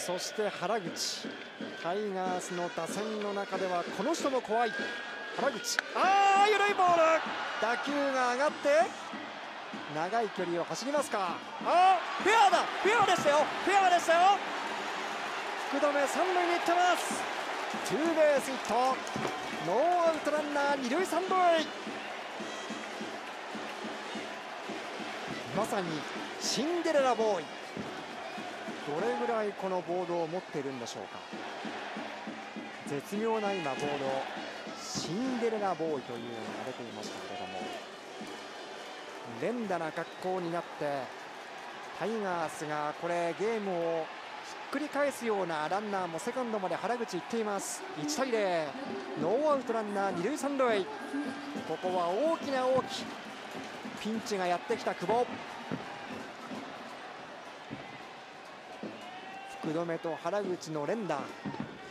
そして原口、タイガースの打線の中ではこの人も怖い原口。緩いボール、打球が上がって長い距離を走りますか。フェアだ、フェアでしたよ、フェアでしたよ。福留三塁に行ってます。ツーベースヒット、ノーアウトランナー二塁三塁。まさにシンデレラボーイ。どれぐらいこのボールを持っているんでしょうか。絶妙な今ボールをシンデレラボーイというのが出ていましたけれども、連打な格好になってタイガースがこれゲームをひっくり返すようなランナーもセカンドまで原口行っています。1対0、ノーアウトランナー二塁三塁。ここは大きなピンチがやってきた久保。福留と原口の連打、